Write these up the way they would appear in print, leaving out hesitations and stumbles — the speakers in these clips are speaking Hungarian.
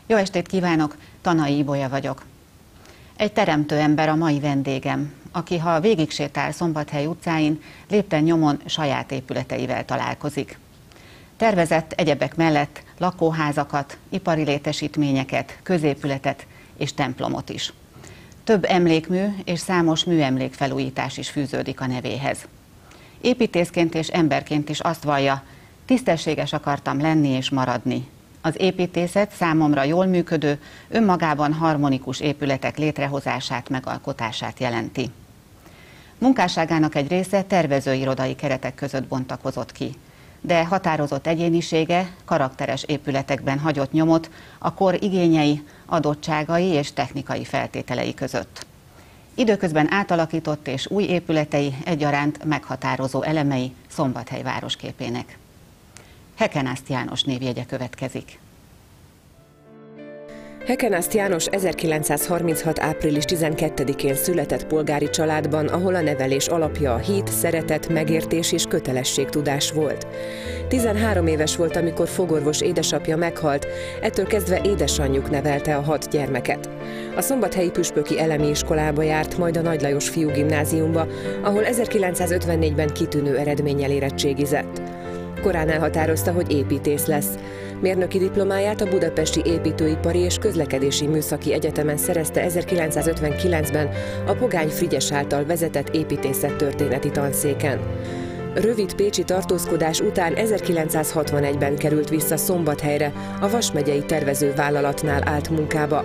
Jó estét kívánok, Tanai Ibolya vagyok. Egy teremtő ember a mai vendégem, aki ha végig sétál Szombathely utcáin, lépten nyomon saját épületeivel találkozik. Tervezett egyebek mellett lakóházakat, ipari létesítményeket, középületet és templomot is. Több emlékmű és számos műemlékfelújítás is fűződik a nevéhez. Építészként és emberként is azt vallja, tisztességes akartam lenni és maradni. Az építészet számomra jól működő, önmagában harmonikus épületek létrehozását, megalkotását jelenti. Munkásságának egy része tervezőirodai keretek között bontakozott ki, de határozott egyénisége karakteres épületekben hagyott nyomot a kor igényei, adottságai és technikai feltételei között. Időközben átalakított és új épületei egyaránt meghatározó elemei Szombathely városképének. Hekenászt János névjegye következik. Hekenászt János 1936. április 12-én született polgári családban, ahol a nevelés alapja a hit, szeretet, megértés és kötelességtudás volt. 13 éves volt, amikor fogorvos édesapja meghalt, ettől kezdve édesanyjuk nevelte a 6 gyermeket. A szombathelyi püspöki elemi iskolába járt, majd a Nagy Lajos Fiúgimnáziumba, ahol 1954-ben kitűnő eredménnyel érettségizett. Korán elhatározta, hogy építész lesz. Mérnöki diplomáját a Budapesti Építőipari és Közlekedési Műszaki Egyetemen szerezte 1959-ben a Pogány Frigyes által vezetett építészettörténeti tanszéken. Rövid pécsi tartózkodás után 1961-ben került vissza Szombathelyre, a Vas megyei tervezővállalatnál állt munkába.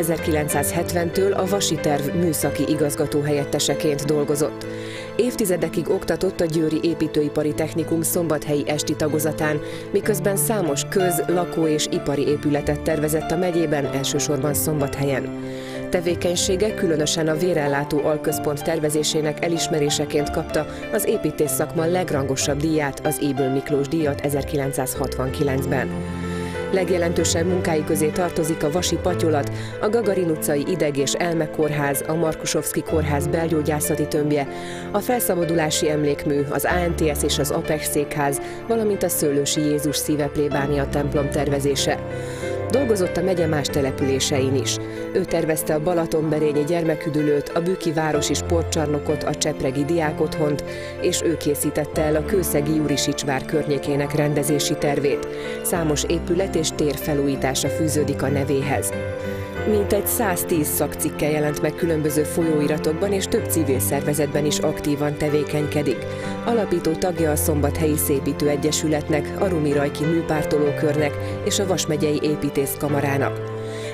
1970-től a Vasi Terv műszaki igazgatóhelyetteseként dolgozott. Évtizedekig oktatott a Győri Építőipari Technikum szombathelyi esti tagozatán, miközben számos lakó- és ipari épületet tervezett a megyében, elsősorban Szombathelyen. Tevékenysége különösen a vérellátó alközpont tervezésének elismeréseként kapta az építész szakma legrangosabb díját, az Éből Miklós díjat 1969-ben. Legjelentősebb munkái közé tartozik a Vasi Patyolat, a Gagarin utcai Ideg- és Elmekórház, a Markusovszky kórház belgyógyászati tömbje, a Felszabadulási emlékmű, az ANTS és az Apex székház, valamint a Szőlősi Jézus szíve plébánia templom tervezése. Dolgozott a megye más településein is. Ő tervezte a Balatonberényi gyermeküdülőt, a Bükki városi sportcsarnokot, a Csepregi diákotthont, és ő készítette el a kőszegi Jurisicsvár környékének rendezési tervét. Számos épület és tér felújítása fűződik a nevéhez. Mintegy 110 szakcikke jelent meg különböző folyóiratokban, és több civil szervezetben is aktívan tevékenykedik. Alapító tagja a Szombathelyi Szépítő Egyesületnek, a Rumi Rajki Műpártolókörnek és a Vas megyei Építészkamarának.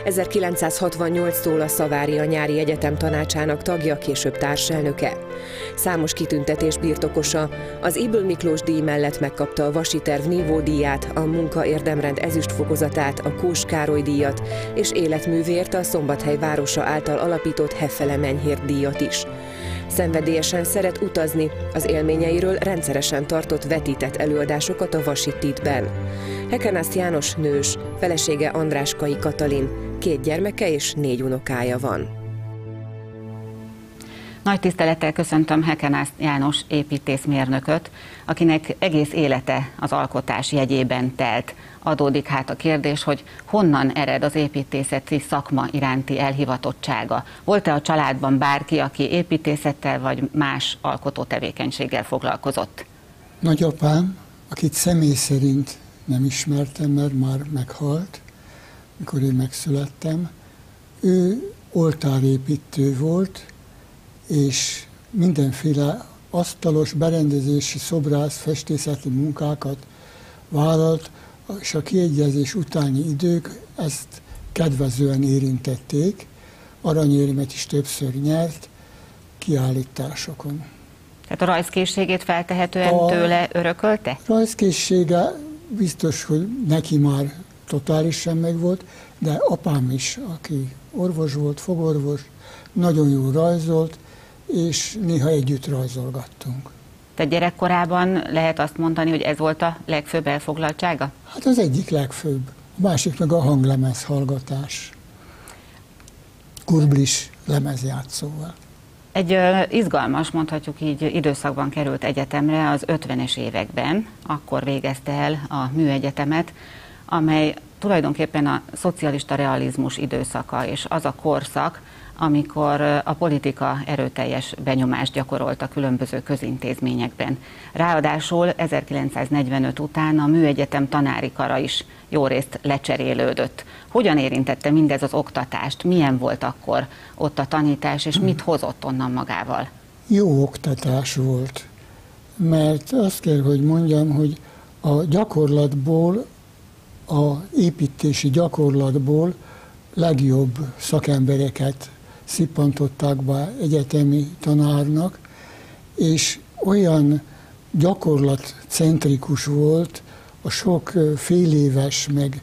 1968-tól a Szavária Nyári Egyetem tanácsának tagja, később társelnöke. Számos kitüntetés birtokosa, az Éből Miklós díj mellett megkapta a Vasi Terv nívódíját, a Munka Érdemrend ezüstfokozatát, a Kós Károly díjat, és életművért a Szombathely városa által alapított Hefele Menyhért díjat is. Szenvedélyesen szeret utazni, az élményeiről rendszeresen tartott vetített előadásokat a Vasi TIT-ben. Hekenászt János nős, felesége Andráskai Katalin, 2 gyermeke és 4 unokája van. Nagy tisztelettel köszöntöm Hekenászt János építészmérnököt, akinek egész élete az alkotás jegyében telt. Adódik hát a kérdés, hogy honnan ered az építészeti szakma iránti elhivatottsága. Volt-e a családban bárki, aki építészettel vagy más alkotó tevékenységgel foglalkozott? Nagyapám, akit személy szerint nem ismertem, mert már meghalt, mikor én megszülettem, ő oltárépítő volt, és mindenféle asztalos, berendezési, szobrász, festészeti munkákat vállalt, és a kiegyezés utáni idők ezt kedvezően érintették. Aranyérmet is többször nyert kiállításokon. Tehát a rajzkészségét feltehetően tőle örökölte? Rajzkészsége biztos, hogy neki már totálisan megvolt, de apám is, aki orvos volt, fogorvos, nagyon jól rajzolt, és néha együtt rajzolgattunk. Tehát gyerekkorában lehet azt mondani, hogy ez volt a legfőbb elfoglaltsága? Hát az egyik legfőbb. A másik meg a hanglemez hallgatás. Kurblis lemezjátszóval. Egy izgalmas, mondhatjuk így, időszakban került egyetemre az 50-es években, akkor végezte el a műegyetemet, amely tulajdonképpen a szocialista realizmus időszaka, és az a korszak, amikor a politika erőteljes benyomást gyakorolt a különböző közintézményekben. Ráadásul 1945 után a Műegyetem tanári kara is jórészt lecserélődött. Hogyan érintette mindez az oktatást? Milyen volt akkor ott a tanítás, és mit hozott onnan magával? Jó oktatás volt, mert azt kell, hogy mondjam, hogy a gyakorlatból, a építési gyakorlatból legjobb szakembereket szippantották be egyetemi tanárnak, és olyan gyakorlatcentrikus volt a sok féléves, meg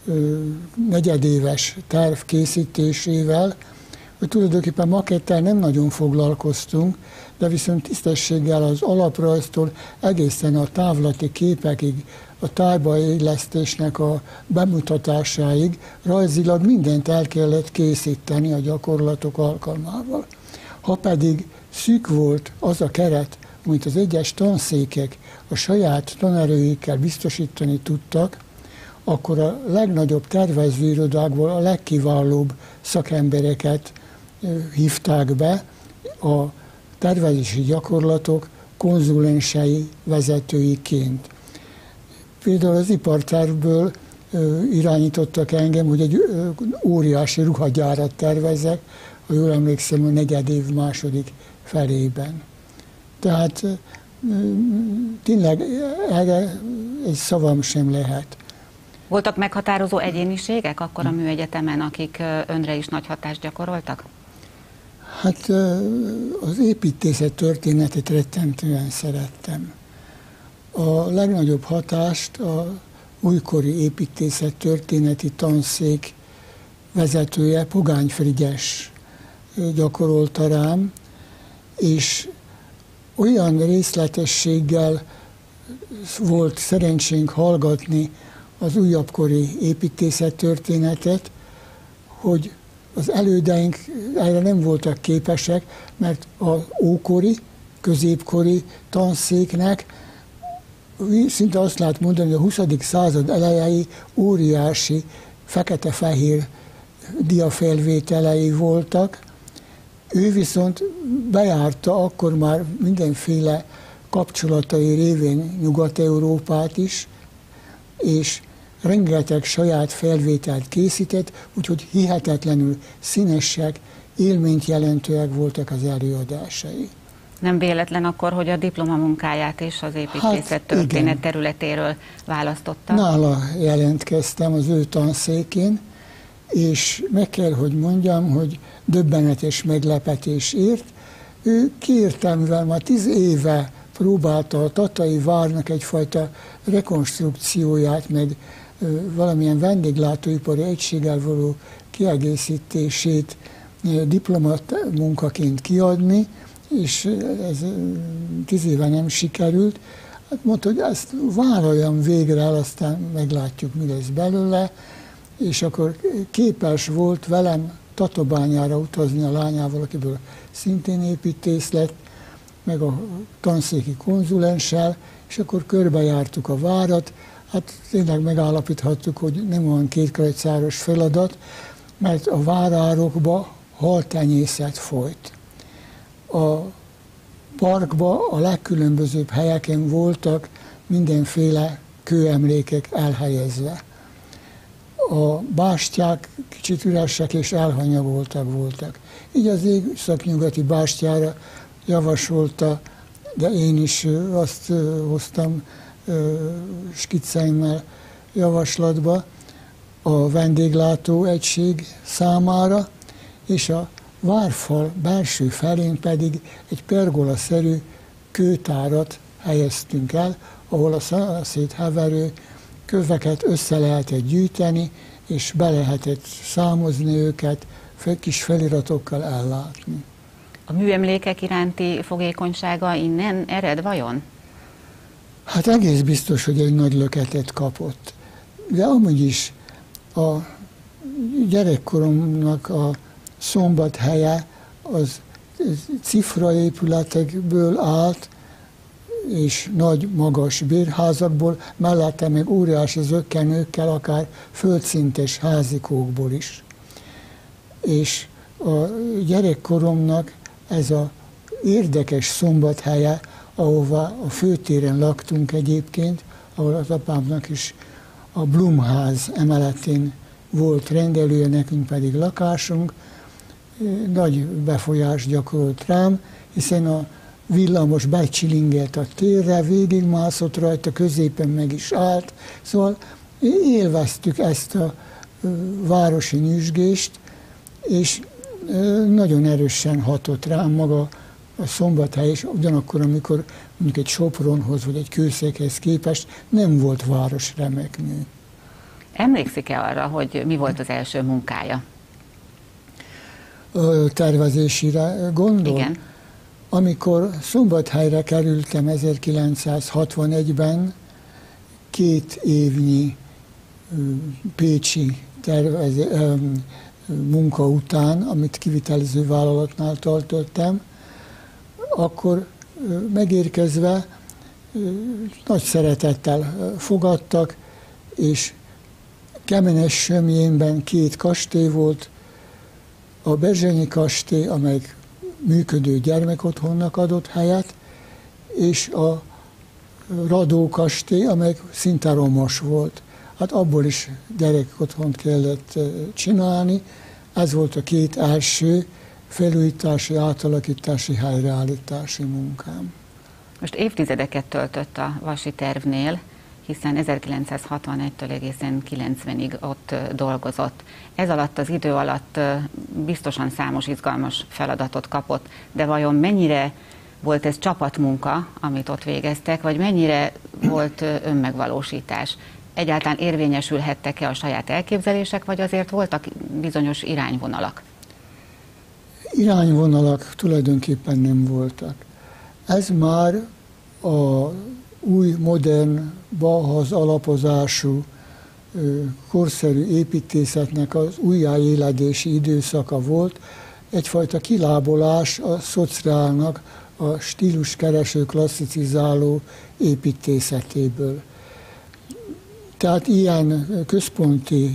negyedéves terv készítésével, hogy tulajdonképpen makettel nem nagyon foglalkoztunk, de viszont tisztességgel az alaprajztól egészen a távlati képekig, a tájbaillesztésnek a bemutatásáig rajzilag mindent el kellett készíteni a gyakorlatok alkalmával. Ha pedig szűk volt az a keret, amit az egyes tanszékek a saját tanerőikkel biztosítani tudtak, akkor a legnagyobb tervezőirodákból a legkiválóbb szakembereket hívták be a tervezési gyakorlatok konzulensei, vezetőiként. Például az ipartervből irányítottak engem, hogy egy óriási ruhagyárat tervezzek, ha jól emlékszem, a negyed év második felében. Tehát tényleg erre egy szavam sem lehet. Voltak meghatározó egyéniségek akkor a Műegyetemen, akik önre is nagy hatást gyakoroltak? Hát az építészet történetet rettentően szerettem. A legnagyobb hatást a újkori építészet történeti tanszék vezetője, Pogány Frigyes gyakorolta rám, és olyan részletességgel volt szerencsénk hallgatni az újabbkori építészettörténetet, hogy az elődeink erre nem voltak képesek, mert az ókori, középkori tanszéknek szinte azt lehet mondani, hogy a 20. század elejei óriási fekete-fehér diafelvételei voltak. Ő viszont bejárta akkor már mindenféle kapcsolatai révén Nyugat-Európát is, és rengeteg saját felvételt készített, úgyhogy hihetetlenül színesek, élményt jelentőek voltak az előadásai. Nem véletlen akkor, hogy a diplomamunkáját is az építészet történet területéről választotta? Nála jelentkeztem az ő tanszékén, és meg kell, hogy mondjam, hogy döbbenetes meglepetés ért. Ő kérte, mivel már 10 éve próbálta a Tatai várnak egyfajta rekonstrukcióját, meg valamilyen vendéglátóipari egységgel való kiegészítését diplomat munkaként kiadni, és ez 10 éve nem sikerült. Hát mondta, hogy ezt vállaljam végre el, aztán meglátjuk, mi lesz belőle, és akkor képes volt velem Tatabányára utazni a lányával, akiből szintén építész lett, meg a tanszéki konzulenssel, és akkor körbejártuk a várat. Hát tényleg megállapíthattuk, hogy nem olyan kétkrajcáros feladat, mert a várárokba haltenyészet folyt. A parkba a legkülönbözőbb helyeken voltak mindenféle kőemlékek elhelyezve. A bástyák kicsit üresek és elhanyagoltak voltak. Így az északnyugati bástyára javasolta, de én is azt hoztam skicceimmel javaslatba a vendéglátó egység számára, és a várfal belső felén pedig egy pergolaszerű kőtárat helyeztünk el, ahol a szanaszét heverő köveket össze lehetett gyűjteni, és be lehetett számozni őket, kis feliratokkal ellátni. A műemlékek iránti fogékonysága innen ered vajon? Hát egész biztos, hogy egy nagy löketet kapott. De amúgy is a gyerekkoromnak a szombathelye az cifraépületekből állt, és nagy, magas bérházakból, mellette meg óriási zökkenőkkel, akár földszintes házikókból is. És a gyerekkoromnak ez a érdekes szombathelye, ahová a főtéren laktunk egyébként, ahol az apámnak is a Blumház emeletén volt rendelője, nekünk pedig lakásunk, nagy befolyást gyakorolt rám, hiszen a villamos becsilingelt a térre, végigmászott rajta, középen meg is állt, szóval élveztük ezt a városi nyüzsgést, és nagyon erősen hatott rám maga a Szombathely, és ugyanakkor, amikor mondjuk egy Sopronhoz vagy egy Kőszeghez képest nem volt város remekmű. Emlékszik-e arra, hogy mi volt az első munkája? Tervezésére gondol? Igen. Amikor Szombathelyre kerültem 1961-ben, 2 évnyi pécsi munka után, amit kivitelező vállalatnál töltöttem, akkor megérkezve nagy szeretettel fogadtak, és Kemenes-Sömjénben 2 kastély volt, a Bezsenyi kastély, amely működő gyermekotthonnak adott helyet, és a Radó kastély, amely szinte romos volt. Hát abból is gyerekotthont kellett csinálni. Ez volt a 2 első felújítási, átalakítási, helyreállítási munkám. Most évtizedeket töltött a Vasi tervnél, hiszen 1961-től egészen 90-ig ott dolgozott. Ez alatt az idő alatt biztosan számos izgalmas feladatot kapott, de vajon mennyire volt ez csapatmunka, amit ott végeztek, vagy mennyire volt önmegvalósítás? Egyáltalán érvényesülhettek-e a saját elképzelések, vagy azért voltak bizonyos irányvonalak? Irányvonalak tulajdonképpen nem voltak. Ez már a új, modern, Bauhaus alapozású, korszerű építészetnek az újjáéledési időszaka volt, egyfajta kilábolás a szociálnak a stíluskereső, klasszicizáló építészetéből. Tehát ilyen központi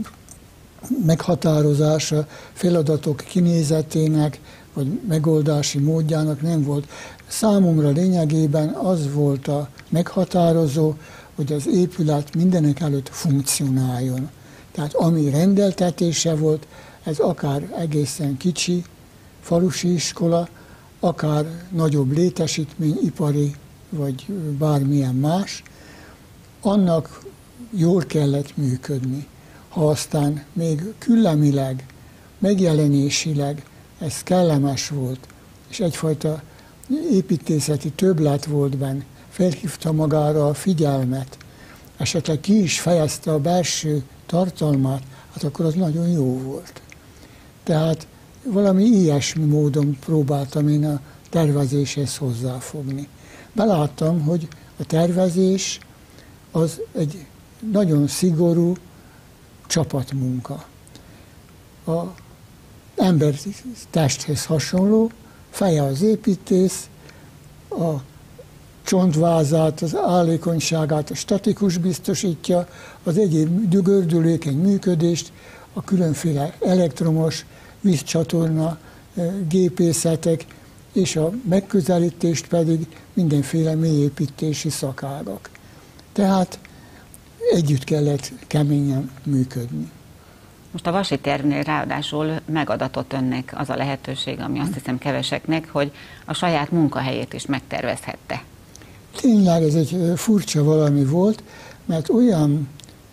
meghatározása feladatok kinézetének, vagy megoldási módjának nem volt. Számomra lényegében az volt a meghatározó, hogy az épület mindenek előtt funkcionáljon. Tehát ami rendeltetése volt, ez akár egészen kicsi falusi iskola, akár nagyobb létesítmény, ipari, vagy bármilyen más, annak jól kellett működni. Ha aztán még küllemileg, megjelenésileg ez kellemes volt, és egyfajta építészeti többlet volt benne, felhívta magára a figyelmet, esetleg ki is fejezte a belső tartalmát, hát akkor az nagyon jó volt. Tehát valami ilyesmi módon próbáltam én a tervezéshez hozzáfogni. Beláttam, hogy a tervezés az egy nagyon szigorú csapatmunka. A ember testhez hasonló, feje az építész, a csontvázát, az állékonyságát a statikus biztosítja, az egyéb gördülékeny működést, a különféle elektromos vízcsatorna gépészetek, és a megközelítést pedig mindenféle mélyépítési szakágak. Tehát együtt kellett keményen működni. Most a Vasi tervnél ráadásul megadatott önnek az a lehetőség, ami azt hiszem keveseknek, hogy a saját munkahelyét is megtervezhette. Tényleg ez egy furcsa valami volt, mert olyan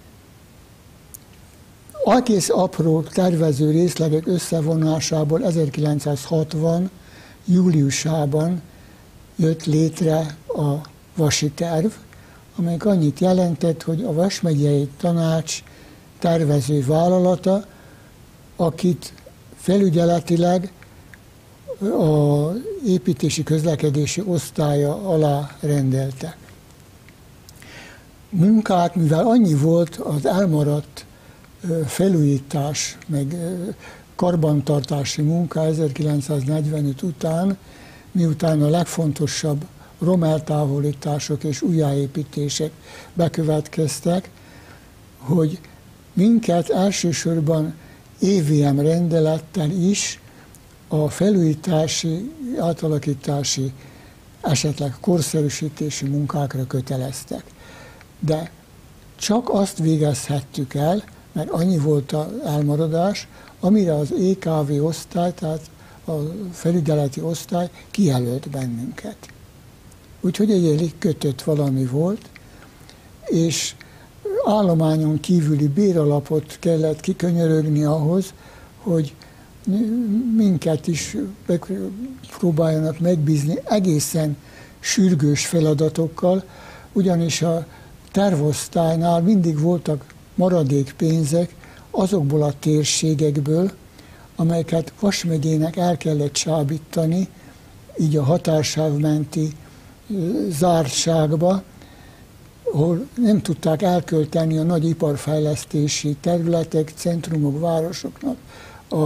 egész apró tervező részlegek összevonásából 1960. júliusában jött létre a Vasi terv, amely annyit jelentett, hogy a Vas megyei tanács tervező vállalata, akit felügyeletileg a építési közlekedési osztálya alá rendelte. Munkát, mivel annyi volt az elmaradt felújítás, meg karbantartási munka 1945 után, miután a legfontosabb romeltávolítások és újjáépítések bekövetkeztek, hogy minket elsősorban EVM rendelettel is a felújítási, átalakítási, esetleg korszerűsítési munkákra köteleztek. De csak azt végezhettük el, mert annyi volt az elmaradás, amire az EKV osztály, tehát a felügyeleti osztály kijelölt bennünket. Úgyhogy egy elég kötött valami volt, és állományon kívüli béralapot kellett kikönyörögni ahhoz, hogy minket is próbáljanak megbízni egészen sürgős feladatokkal, ugyanis a tervosztálynál mindig voltak maradék pénzek azokból a térségekből, amelyeket Vas megyének el kellett csábítani, így a határsáv-menti zártságba, ahol nem tudták elkölteni a nagy iparfejlesztési területek, centrumok, városoknak a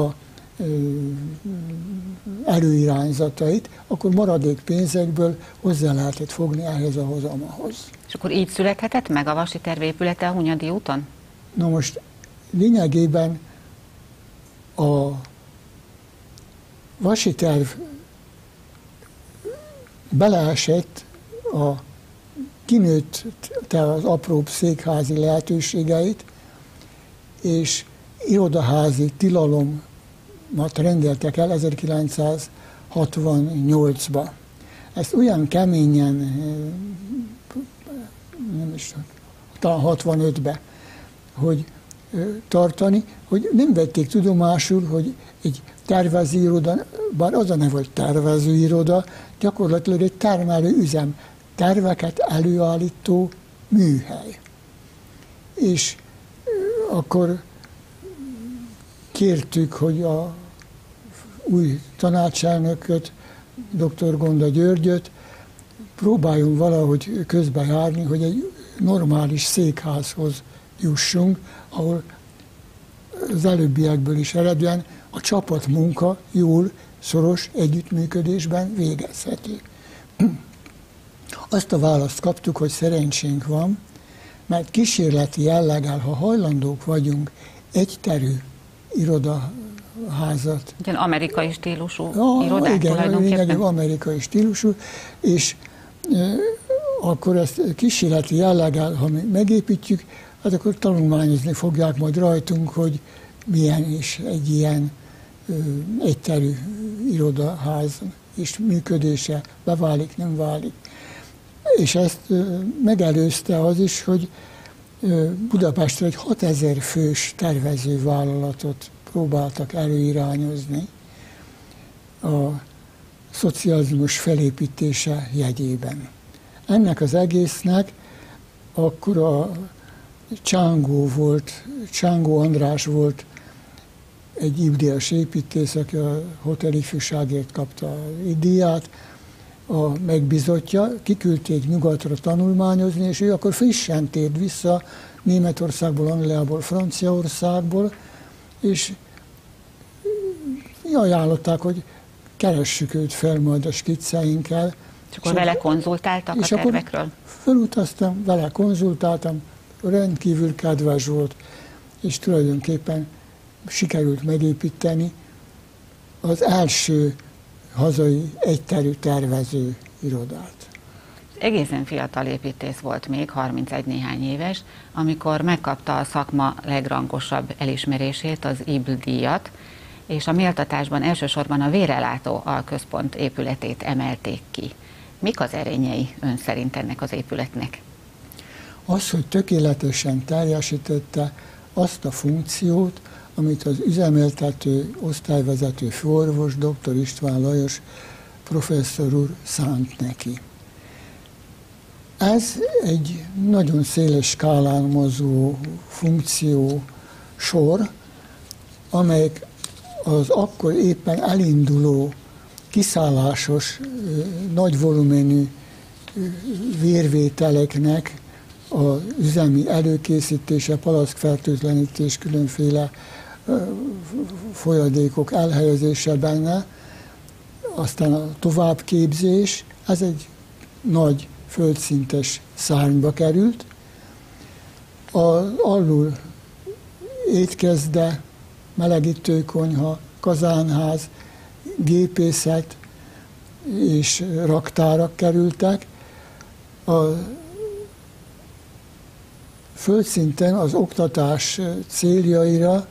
előirányzatait, akkor maradék pénzekből hozzá lehetett fogni ehhez a hozamhoz. És akkor így születhetett meg a Vasi terv épülete a Hunyadi úton? Na most lényegében a Vasi terv beleesett kinőtte az apróbb székházi lehetőségeit, és irodaházi tilalommat rendeltek el 1968-ba. Ezt olyan keményen, nem is talán 65-be, hogy tartani, hogy nem vették tudomásul, hogy egy tervezőiroda, bár az a neve, hogy tervezőiroda, gyakorlatilag egy termelőüzem, terveket előállító műhely. És akkor kértük, hogy a új tanácselnököt, dr. Gonda Györgyöt próbáljunk valahogy közbejárni, hogy egy normális székházhoz jussunk, ahol az előbbiekből is eredően a csapatmunka jól, szoros együttműködésben végezhető. Azt a választ kaptuk, hogy szerencsénk van, mert kísérleti jelleggel, ha hajlandók vagyunk egyterű irodaházat. Ugyan amerikai stílusú irodák igen, tulajdonképpen. Igen, amerikai stílusú, és akkor ezt kísérleti jelleggel, ha mi megépítjük, hát akkor tanulmányozni fogják majd rajtunk, hogy milyen is egy ilyen egyterű irodaház és működése, beválik, nem válik. És ezt megelőzte az is, hogy Budapestre egy 6000 fős tervezővállalatot próbáltak előirányozni a szocializmus felépítése jegyében. Ennek az egésznek akkor a Csángó András volt egy ívdíjas építész, aki a hotelifjúságért kapta a díjat, a megbízottja, kiküldték nyugatra tanulmányozni, és ő akkor frissen tért vissza Németországból, Angliából, Franciaországból, és ajánlották, hogy keressük őt fel majd a skicceinkkel. És akkor vele konzultáltak a tervekről? Akkor felutaztam, vele konzultáltam, rendkívül kedves volt, és tulajdonképpen sikerült megépíteni az első hazai egyterű tervező irodát. Egészen fiatal építész volt még, 31 néhány éves, amikor megkapta a szakma legrangosabb elismerését, az IBL díjat, és a méltatásban elsősorban a Vérellátó Alközpont épületét emelték ki. Mik az erényei ön szerint ennek az épületnek? Az, hogy tökéletesen teljesítette azt a funkciót, amit az üzemeltető, osztályvezető főorvos, dr. István Lajos professzor úr szánt neki. Ez egy nagyon széles skálán mozgó funkció sor, amelyek az akkor éppen elinduló, kiszállásos, nagy volumenű vérvételeknek az üzemi előkészítése, palackfertőtlenítés, különféle folyadékok elhelyezése benne, aztán a továbbképzés, ez egy nagy földszintes szárnyba került, alul étkezde, melegítőkonyha, kazánház, gépészet és raktárak kerültek. A földszinten az oktatás céljaira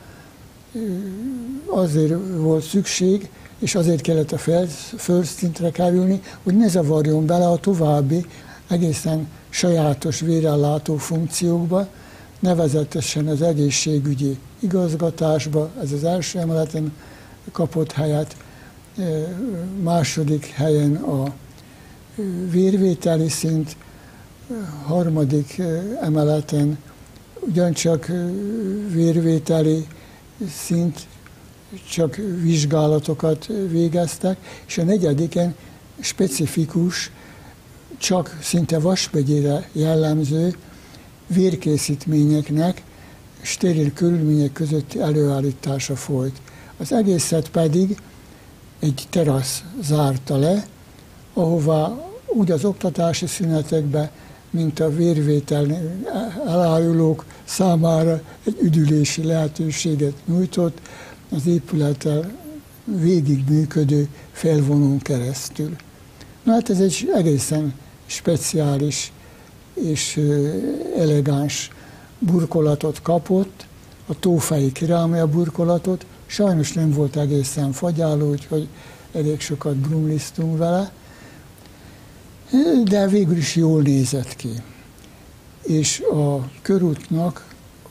azért volt szükség, és azért kellett a földszintre kerülni, hogy ne zavarjon bele a további egészen sajátos vérellátó funkciókba, nevezetesen az egészségügyi igazgatásba, ez az első emeleten kapott helyet, második helyen a vérvételi szint, harmadik emeleten ugyancsak vérvételi szint, csak vizsgálatokat végeztek, és a negyediken specifikus, csak szinte vasmegyére jellemző vérkészítményeknek steril körülmények közötti előállítása folyt. Az egészet pedig egy terasz zárta le, ahová úgy az oktatási szünetekbe, mint a vérvétel elájulók számára egy üdülési lehetőséget nyújtott az épülettel végigműködő felvonón keresztül. Na hát ez egy egészen speciális és elegáns burkolatot kapott, a tófeji kerámia burkolatot, sajnos nem volt egészen fagyáló, úgyhogy elég sokat brumlisztunk vele, de végül is jól nézett ki. És a körútnak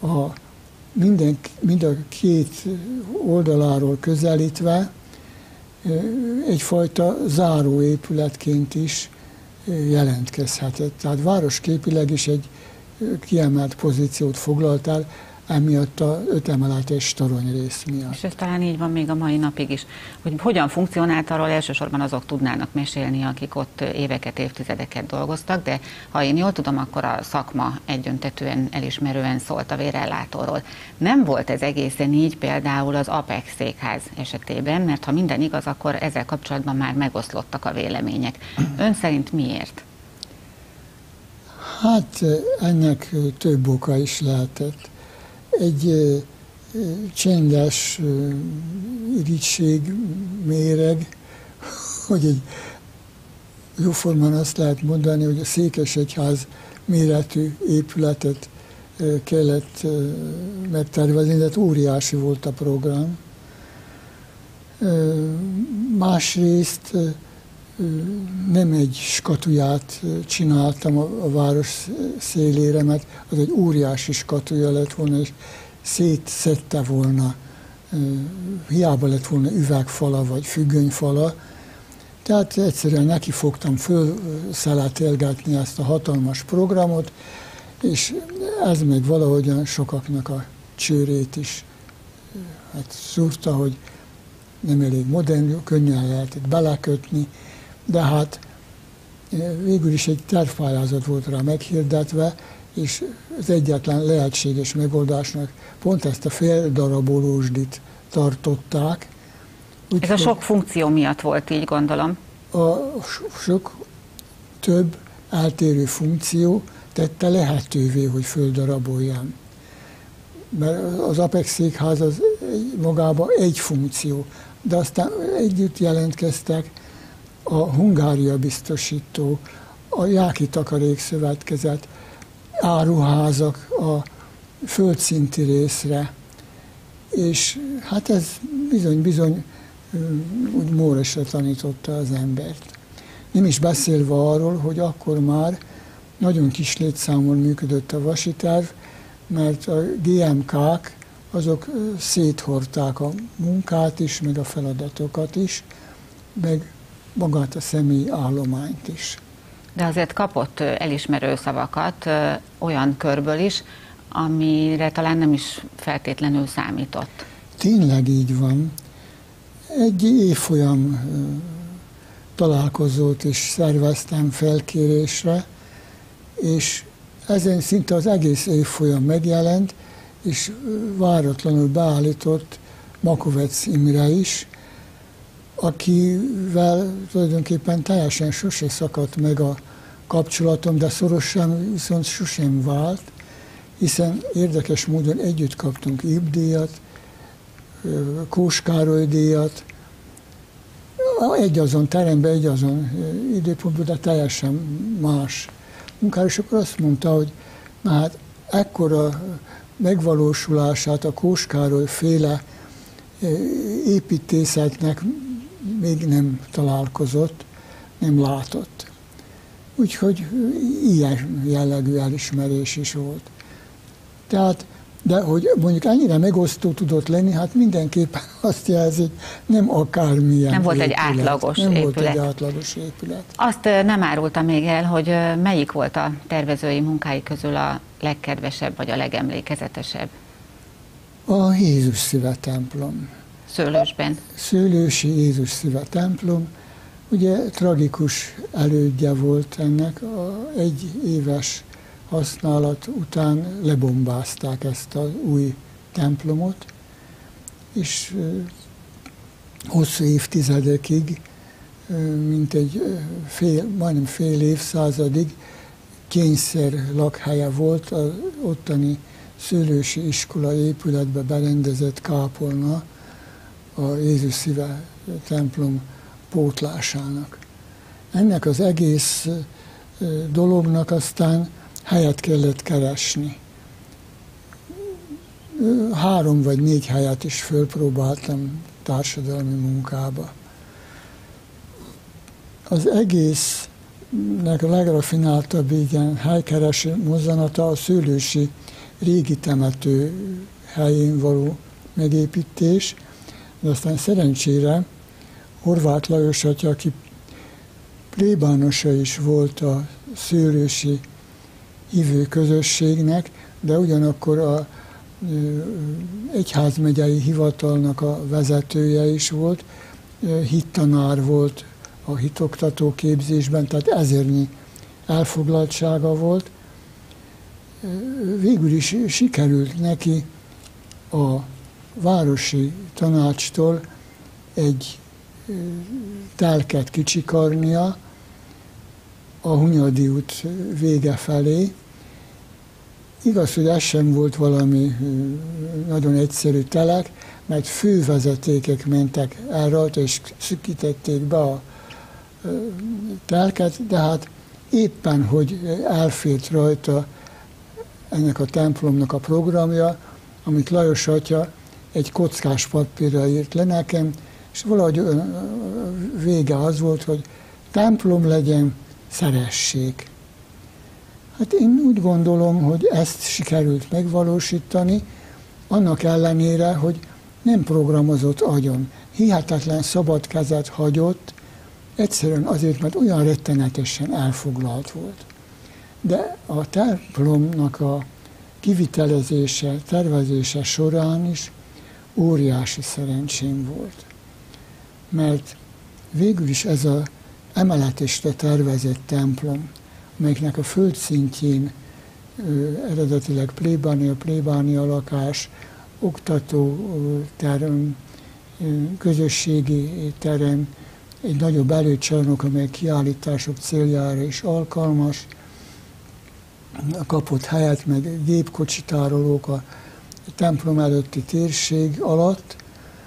mind a két oldaláról közelítve egyfajta záróépületként is jelentkezhetett. Tehát városképileg is egy kiemelt pozíciót foglalt el, emiatt a 5 emeletes toronyrész miatt. És ez talán így van még a mai napig is. Hogy hogyan funkcionált, arról elsősorban azok tudnának mesélni, akik ott éveket, évtizedeket dolgoztak, de ha én jól tudom, akkor a szakma egyöntetűen elismerően szólt a vérellátóról. Nem volt ez egészen így például az Apex székház esetében, mert ha minden igaz, akkor ezzel kapcsolatban már megoszlottak a vélemények. Ön szerint miért? Hát ennek több oka is lehetett. Egy csendes irigység, méreg, hogy egy jóformán azt lehet mondani, hogy a székesegyház méretű épületet kellett megtervezni, de óriási volt a program. Másrészt nem egy skatuját csináltam a város szélére, mert az egy óriási skatuja lett volna, és szétszedte volna, hiába lett volna üvegfala vagy függönyfala. Tehát egyszerűen neki fogtam fölszeletelgetni ezt a hatalmas programot, és ez meg valahogyan sokaknak a csőrét is szúrta, hogy nem elég modern, könnyen lehetett belekötni, de hát végül is egy tervpályázat volt rá meghirdetve, és az egyetlen lehetséges megoldásnak pont ezt a féldarabolósdit tartották. Ez a sok funkció miatt volt így, gondolom. A sok több eltérő funkció tette lehetővé, hogy földaraboljan. Mert az Apex székház az magában egy funkció, de aztán együtt jelentkeztek a Hungária biztosító, a Jáki Takarékszövetkezet, áruházak a földszinti részre, és hát ez bizony úgy móresre tanította az embert. Nem is beszélve arról, hogy akkor már nagyon kis létszámon működött a vasiterv, mert a GMK-k azok széthordták a munkát is, meg a feladatokat is, meg magát a személyi állományt is. De azért kapott elismerő szavakat olyan körből is, amire talán nem is feltétlenül számított. Tényleg így van. Egy évfolyam találkozót is szerveztem felkérésre, és ezen szinte az egész évfolyam megjelent, és váratlanul beállított Makovec Imre is, akivel tulajdonképpen teljesen sose szakadt meg a kapcsolatom, de szorosan viszont sosem vált, hiszen érdekes módon együtt kaptunk Ib-díjat, Kós Károly díjat, egyazon teremben, egyazon időpontban, de teljesen más munkára, és akkor azt mondta, hogy na hát ekkora megvalósulását a Kós Károly féle építészetnek még nem találkozott, nem látott. Úgyhogy ilyen jellegű elismerés is volt. Tehát, de hogy mondjuk ennyire megosztó tudott lenni, hát mindenképpen azt jelzi, hogy nem akármilyen nem volt épület. Egy átlagos épület. Volt egy átlagos épület. Azt nem árulta még el, hogy melyik volt a tervezői munkái közül a legkedvesebb, vagy a legemlékezetesebb? A Jézus Szíve templom. Szőlősben. Szőlősi Jézus Szíve templom. Ugye tragikus elődje volt ennek, egy éves használat után lebombázták ezt az új templomot, és hosszú évtizedekig, majdnem fél évszázadig kényszer lakhelye volt az ottani szőlősi iskola épületbe berendezett kápolna a Jézus Szíve templom pótlásának. Ennek az egész dolognak aztán helyet kellett keresni. 3 vagy 4 helyet is fölpróbáltam társadalmi munkába. Az egésznek a legrafináltabb ilyen helykereső mozzanata a szőlősi régi temető helyén való megépítés, de aztán szerencsére Horváth Lajos atya, aki plébánosa is volt a szőlősi hívő közösségnek, de ugyanakkor a egyházmegyei hivatalnak a vezetője is volt, hittanár volt a hitoktató képzésben, tehát ezernyi elfoglaltsága volt. Végül is sikerült neki a városi tanácstól egy telket kicsikarnia a Hunyadi út vége felé. Igaz, hogy ez sem volt valami nagyon egyszerű telek, mert fővezetékek mentek el rajta, és szükítették be a telket, de hát éppen, hogy elfért rajta ennek a templomnak a programja, amit Lajos atya egy kockás papírra írt le nekem, és valahogy vége az volt, hogy templom legyen, szeressék. Hát én úgy gondolom, hogy ezt sikerült megvalósítani, annak ellenére, hogy nem programozott agyon. Hihetetlen szabad kezet hagyott, egyszerűen azért, mert olyan rettenetesen elfoglalt volt. De a templomnak a kivitelezése, tervezése során is óriási szerencsém volt. Mert végül is ez az emeletesre tervezett templom, amelyiknek a földszintjén eredetileg plébánia lakás, oktatóterem, közösségi terem, egy nagyobb előcsarnok, amely kiállítások céljára is alkalmas, kapott helyet, meg gépkocsitárolók a templom előtti térség alatt,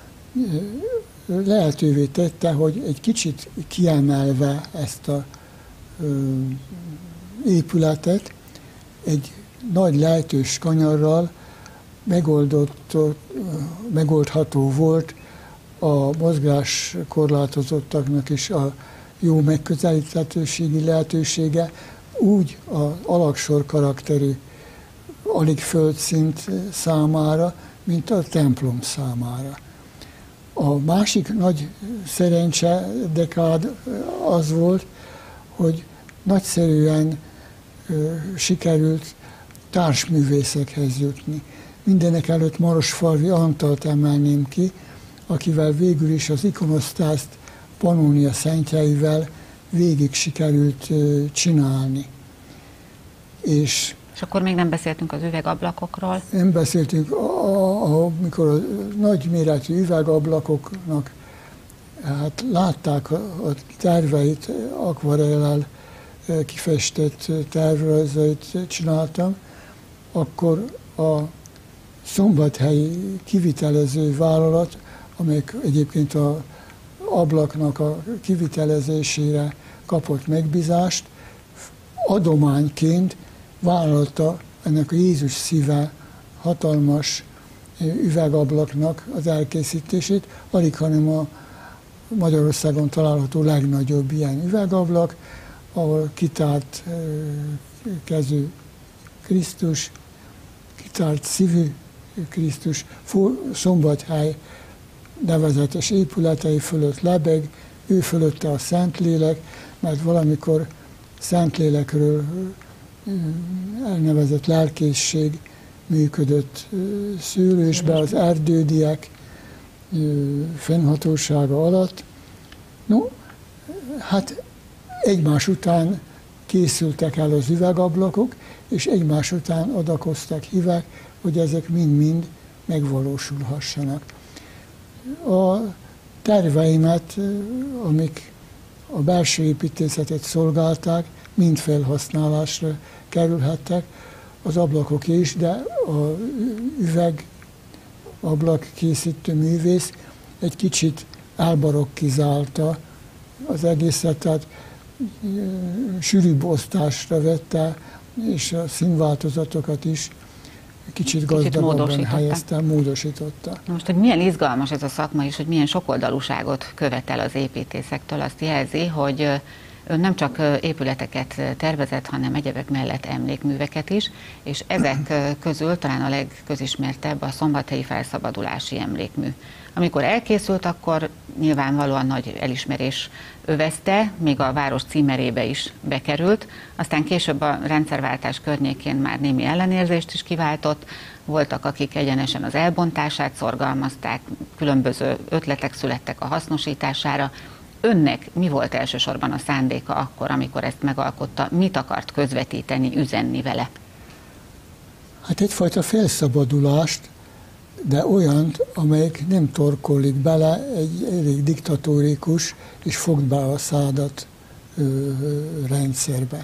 lehetővé tette, hogy egy kicsit kiemelve ezt a épületet, egy nagy lejtős kanyarral megoldható volt a mozgáskorlátozottaknak is a jó megközelíthetőségi lehetősége, úgy az alaksor karakterű alig földszint számára, mint a templom számára. A másik nagy szerencse dekád az volt, hogy nagyszerűen sikerült társművészekhez jutni. Mindenek előtt Marosfalvi Antalt emelném ki, akivel végül is az ikonosztászt Pannónia szentjeivel végig sikerült csinálni. És akkor még nem beszéltünk az üvegablakokról? Nem beszéltünk, amikor a nagyméretű üvegablakoknak hát látták a terveit akvarellel kifestett tervrajzait csináltam, akkor a szombathelyi kivitelező vállalat, amelyik egyébként az ablaknak a kivitelezésére kapott megbízást, adományként vállalta ennek a Jézus szíve hatalmas üvegablaknak az elkészítését, alig hanem a Magyarországon található legnagyobb ilyen üvegablak, ahol kitárt kezű Krisztus, kitárt szívű Krisztus, Szombathely nevezetes épületei fölött lebeg, ő fölötte a Szentlélek, mert valamikor Szentlélekről elnevezett lelkészség működött Szőlősbe az erdődiek fennhatósága alatt. No, hát egymás után készültek el az üvegablakok, és egymás után adakoztak hívek, hogy ezek mind-mind megvalósulhassanak. A terveimet, amik a belső építészetet szolgálták, mind felhasználásra kerülhettek, az ablakok is, de a üvegablak készítő művész egy kicsit elbarokkizálta az egészet, tehát sűrűbb osztásra vette, és a színváltozatokat is kicsit gazdagabban helyezte, módosította. Most, hogy milyen izgalmas ez a szakma is, hogy milyen sokoldalúságot követel az építészektől, azt jelzi, hogy ön nem csak épületeket tervezett, hanem egyebek mellett emlékműveket is, és ezek közül talán a legközismertebb a szombathelyi felszabadulási emlékmű. Amikor elkészült, akkor nyilvánvalóan nagy elismerés övezte, még a város címerébe is bekerült, aztán később a rendszerváltás környékén már némi ellenérzést is kiváltott, voltak, akik egyenesen az elbontását szorgalmazták, különböző ötletek születtek a hasznosítására. Önnek mi volt elsősorban a szándéka akkor, amikor ezt megalkotta? Mit akart közvetíteni, üzenni vele? Hát egyfajta felszabadulást, de olyant, amelyik nem torkollik bele egy elég diktatórikus és fogd be a szádat rendszerbe.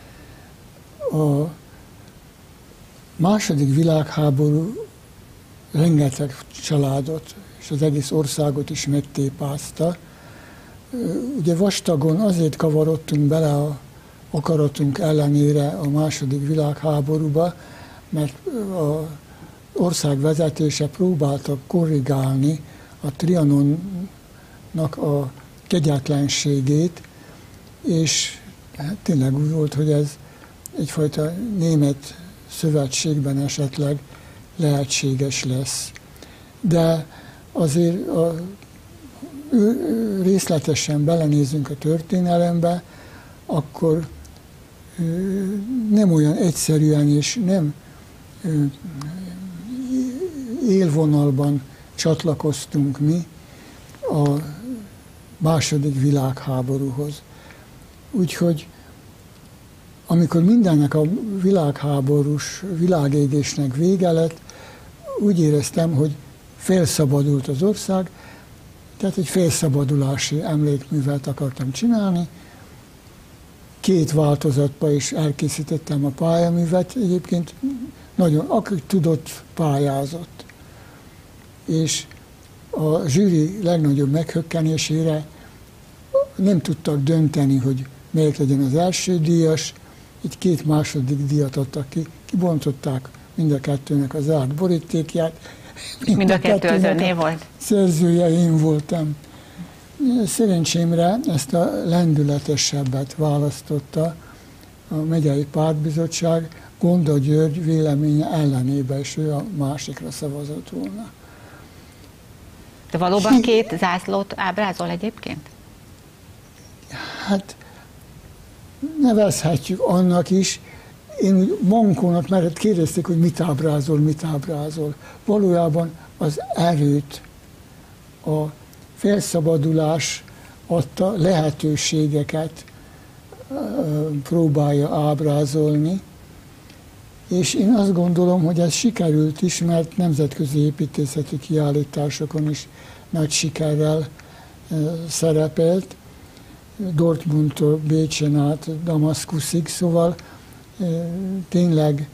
A második világháború rengeteg családot és az egész országot is megtépázta. Ugye vastagon azért kavarodtunk bele a akaratunk ellenére a második világháborúba, mert az ország vezetése próbálta korrigálni a Trianonnak a kegyetlenségét, és hát tényleg úgy volt, hogy ez egyfajta német szövetségben esetleg lehetséges lesz. De azért részletesen belenézünk a történelembe, akkor nem olyan egyszerűen és nem élvonalban csatlakoztunk mi a második világháborúhoz. Úgyhogy amikor mindennek a világháborús világégésnek vége lett, úgy éreztem, hogy felszabadult az ország, tehát egy felszabadulási emlékművet akartam csinálni. 2 változatban is elkészítettem a pályaművet, egyébként nagyon, aki tudott, pályázott. És a zsűri legnagyobb meghökkenésére nem tudtak dönteni, hogy melyik legyen az első díjas, így 2 második díjat adtak ki, kibontották mind a kettőnek az zárt borítékját. Mind a kettő az önné volt? Szerzője én voltam. Szerencsémre ezt a lendületesebbet választotta a megyei pártbizottság, Gonda György véleménye ellenében, és ő a másikra szavazott volna. De valóban 2 zászlót ábrázol egyébként? Hát nevezhetjük annak is. Én úgy mankónak, mert kérdezték, hogy mit ábrázol. Valójában az erőt, a felszabadulás adta lehetőségeket próbálja ábrázolni, és én azt gondolom, hogy ez sikerült is, mert nemzetközi építészeti kiállításokon is nagy sikerrel szerepelt, Dortmundtól Bécsen át Damaszkuszig, szóval tényleg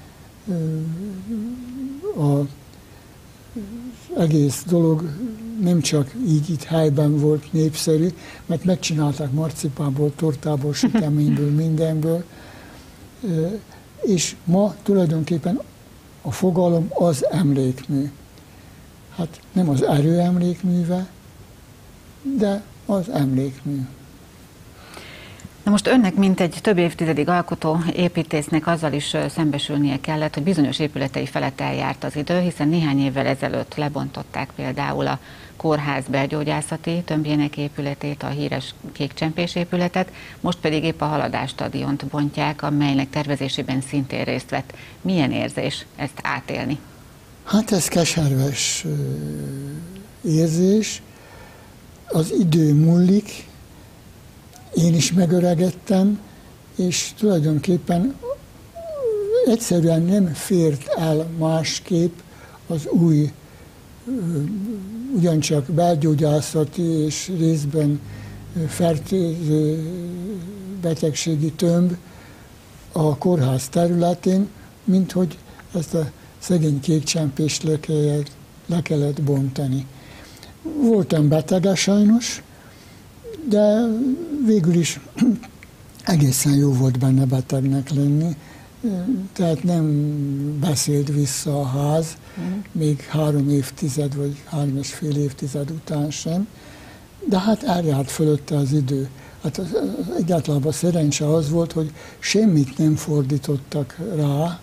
az egész dolog nem csak így itt helyben volt népszerű, mert megcsinálták marcipából, tortából, süteményből, mindenből, és ma tulajdonképpen a fogalom az emlékmű. Hát nem az erő emlékműve, de az emlékmű. Na most önnek, mint egy több évtizedig alkotó építésznek azzal is szembesülnie kellett, hogy bizonyos épületei felett eljárt az idő, hiszen néhány évvel ezelőtt lebontották például a kórház belgyógyászati tömbjének épületét, a híres Kékcsempés épületet, most pedig épp a Haladás stadiont bontják, amelynek tervezésében szintén részt vett. Milyen érzés ezt átélni? Hát ez keserves érzés. Az idő múlik, én is megöregedtem, és tulajdonképpen egyszerűen nem fért el másképp az új, ugyancsak belgyógyászati és részben fertőző betegségi tömb a kórház területén, mint hogy ezt a szegény Kékcsempést le kellett bontani. Voltam betege sajnos, de végül is egészen jó volt benne betegnek lenni, tehát nem beszélt vissza a ház, még 3 évtized vagy 3,5 évtized után sem, de hát eljárt fölötte az idő. Hát egyáltalán a szerencse az volt, hogy semmit nem fordítottak rá,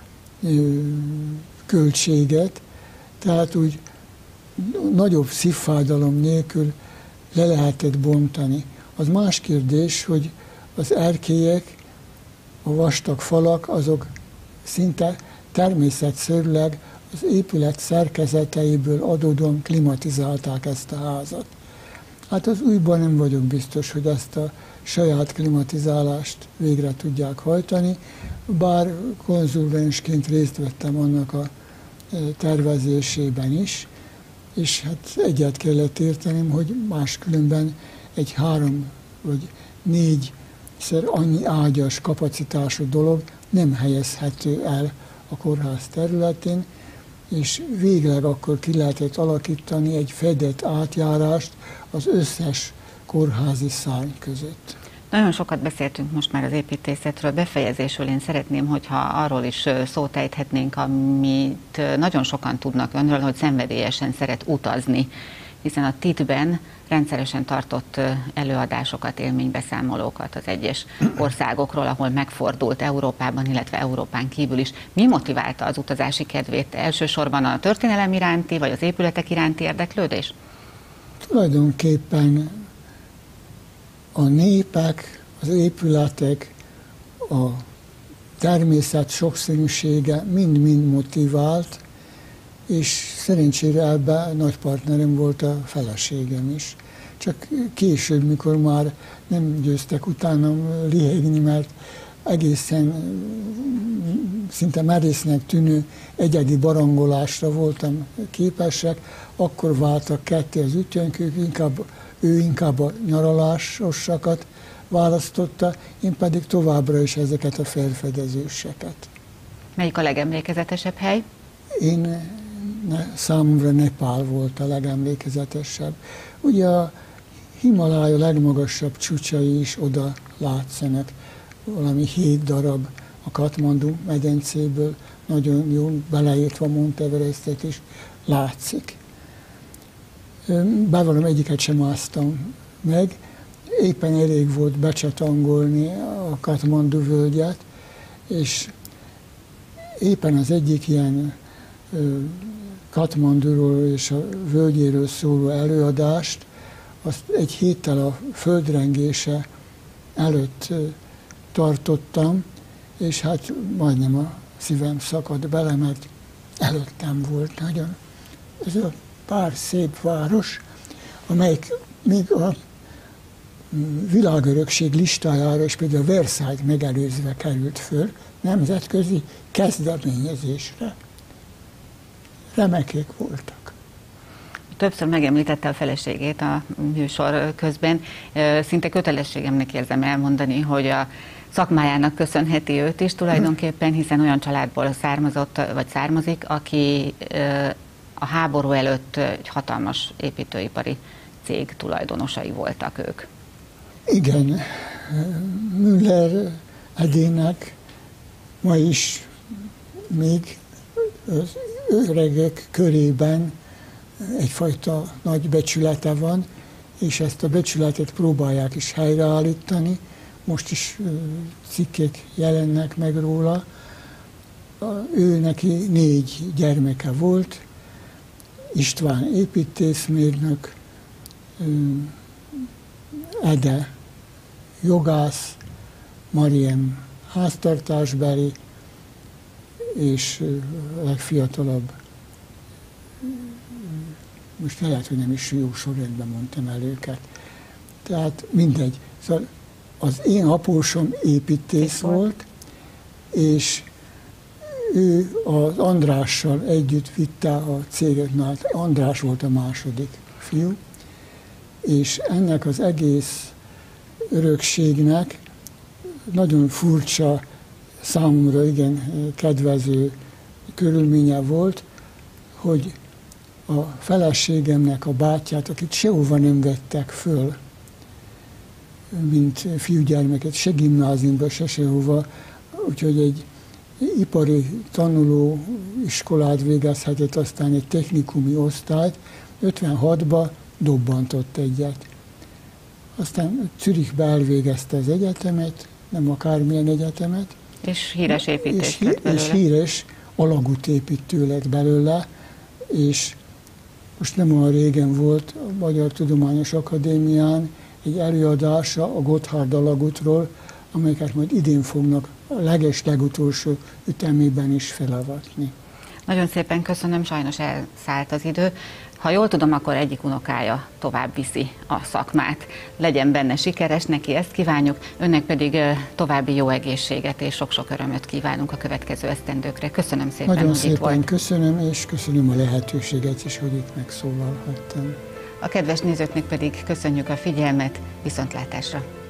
költséget, tehát úgy nagyobb szívfájdalom nélkül le lehetett bontani. Az más kérdés, hogy az erkélyek, a vastag falak, azok szinte természetszerűleg az épület szerkezeteiből adódóan klimatizálták ezt a házat. Hát az újban nem vagyok biztos, hogy ezt a saját klimatizálást végre tudják hajtani, bár konzulensként részt vettem annak a tervezésében is, és hát egyet kellett értenem, hogy máskülönben egy 3 vagy 4-szer annyi ágyas kapacitású dolog nem helyezhető el a kórház területén, és végleg akkor ki lehetett alakítani egy fedett átjárást az összes kórházi szárny között. Nagyon sokat beszéltünk most már az építészetről, befejezésről én szeretném, hogyha arról is szót ejthetnénk, amit nagyon sokan tudnak önről, hogy szenvedélyesen szeret utazni, hiszen a TIT-ben rendszeresen tartott előadásokat, élménybeszámolókat az egyes országokról, ahol megfordult Európában, illetve Európán kívül is. Mi motiválta az utazási kedvét? Elsősorban a történelem iránti, vagy az épületek iránti érdeklődés? Tulajdonképpen a népek, az épületek, a természet sokszínűsége mind-mind motivált, és szerencsére ebben nagy partnerem volt a feleségem is. Csak később, mikor már nem győztek utánam lihegni, mert egészen szinte merésznek tűnő egyedi barangolásra voltam képesek, akkor váltak ketté az ütyönkök, ő inkább a nyaralásosakat választotta, én pedig továbbra is ezeket a felfedezőseket. Melyik a legemlékezetesebb hely? Számomra Nepál volt a legemlékezetesebb. Ugye a Himalája legmagasabb csúcsai is oda látszanak, valami 7 darab a Katmandu medencéből, nagyon jó, beleértve a Mount Everestet is látszik. Bevallom, egyiket sem másztam meg, éppen elég volt becsatangolni a Katmandu völgyet, és éppen az egyik ilyen Katmanduról és a völgyéről szóló előadást, azt egy héttel a földrengése előtt tartottam, és hát majdnem a szívem szakadt bele, mert előttem volt nagyon. Ez a pár szép város, amelyik még a világörökség listájára, és például Versailles megelőzve került föl nemzetközi kezdeményezésre. Remekék voltak. Többször megemlítette a feleségét a műsor közben. Szinte kötelességemnek érzem elmondani, hogy a szakmájának köszönheti őt is tulajdonképpen, hiszen olyan családból származott, vagy származik, aki a háború előtt egy hatalmas építőipari cég tulajdonosai voltak ők. Igen, Müller Edének ma is még az öregek körében egyfajta nagy becsülete van, és ezt a becsületet próbálják is helyreállítani. Most is cikkek jelennek meg róla. Ő neki 4 gyermeke volt, István építészmérnök, Ede jogász, Mariem háztartásbeli, és a legfiatalabb, most lehet, hogy nem is jó sorrendben mondtam el őket. Tehát mindegy. Szóval az én apósom építész volt, és ő az Andrással együtt vitte a céget, mert András volt a második fiú, és ennek az egész örökségnek nagyon furcsa, számomra igen kedvező körülménye volt, hogy a feleségemnek a bátyját, akit sehova nem vettek föl, mint fiúgyermeket, se gimnáziumba, se sehova, úgyhogy egy ipari tanuló iskolát végezhetett, aztán egy technikumi osztályt, 56-ba dobbantott egyet. Aztán Zürichbe elvégezte az egyetemet, nem akármilyen egyetemet. És híres építés lett belőle. És híres alagútépítő lett belőle, és most nem olyan régen volt a Magyar Tudományos Akadémián egy előadása a Gotthárd alagútról, amelyeket majd idén fognak a legutolsó ütemében is felavatni. Nagyon szépen köszönöm, sajnos elszállt az idő. Ha jól tudom, akkor egyik unokája tovább viszi a szakmát. Legyen benne sikeres, neki ezt kívánjuk, önnek pedig további jó egészséget és sok-sok örömöt kívánunk a következő esztendőkre. Köszönöm szépen, nagyon hogy szépen itt volt. Köszönöm, és köszönöm a lehetőséget is, hogy itt megszólalhattam. A kedves nézőknek pedig köszönjük a figyelmet, viszontlátásra!